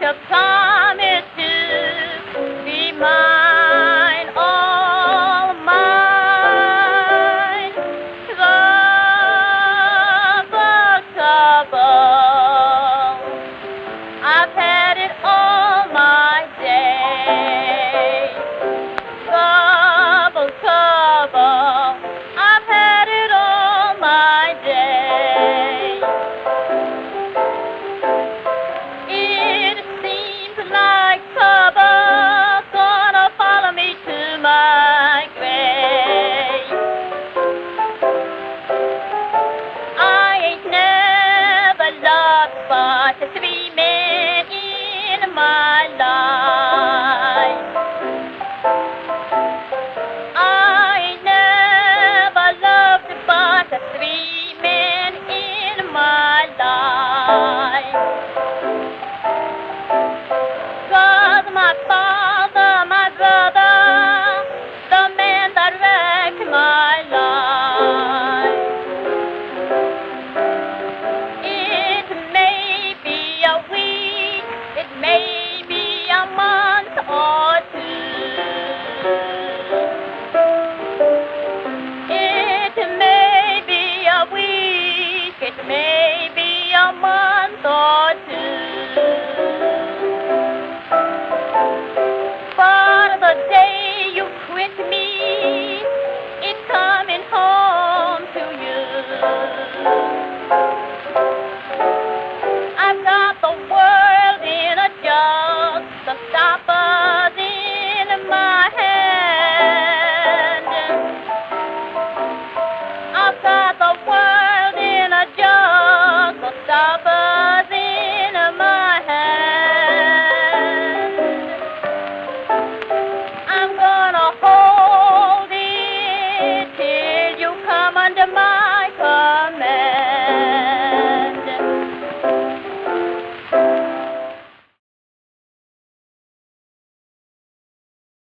a promise to be mine, all mine. Trouble, trouble, I've had it all my day. Trouble, trouble, I've had it all my day. It seems like trouble gonna follow me to my grave. I ain't never loved but 3 men in my life.